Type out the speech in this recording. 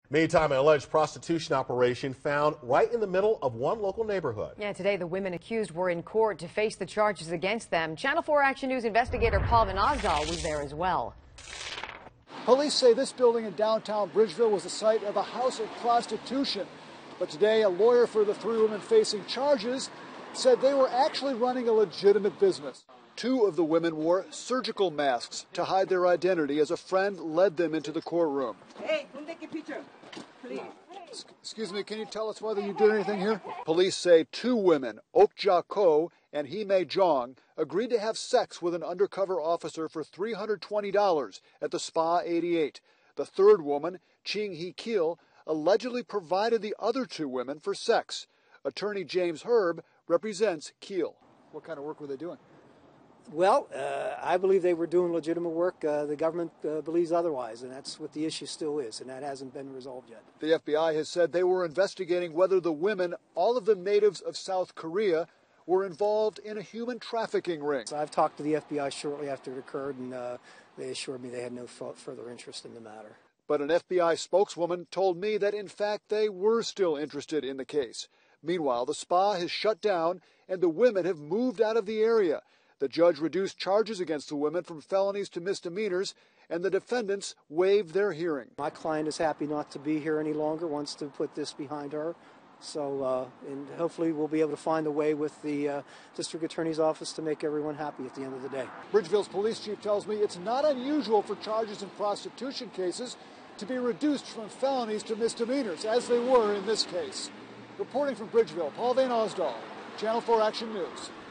Meantime, an alleged prostitution operation found right in the middle of one local neighborhood. Yeah, today the women accused were in court to face the charges against them. Channel 4 Action News investigator Paul Van Osdal was there as well. Police say this building in downtown Bridgeville was the site of a house of prostitution. But today, a lawyer for the three women facing charges said they were actually running a legitimate business. Two of the women wore surgical masks to hide their identity as a friend led them into the courtroom. Hey, don't take a picture, please. Excuse me, can you tell us whether you did anything here? Police say two women, Ok-ja Ko and Hee-Mei Jong, agreed to have sex with an undercover officer for $320 at the Spa 88. The third woman, Ching-Hee-Kil, allegedly provided the other two women for sex. Attorney James Herb represents Keel. What kind of work were they doing? Well, I believe they were doing legitimate work. The government believes otherwise, and that's what the issue still is, and that hasn't been resolved yet. The FBI has said they were investigating whether the women, all of them natives of South Korea, were involved in a human trafficking ring. So I've talked to the FBI shortly after it occurred, and they assured me they had no further interest in the matter. But an FBI spokeswoman told me that, in fact, they were still interested in the case. Meanwhile, the spa has shut down, and the women have moved out of the area. The judge reduced charges against the women from felonies to misdemeanors, and the defendants waived their hearing. My client is happy not to be here any longer, wants to put this behind her. So, and hopefully we'll be able to find a way with the district attorney's office to make everyone happy at the end of the day. Bridgeville's police chief tells me it's not unusual for charges in prostitution cases to be reduced from felonies to misdemeanors, as they were in this case. Reporting from Bridgeville, Paul Van Osdal, Channel 4 Action News.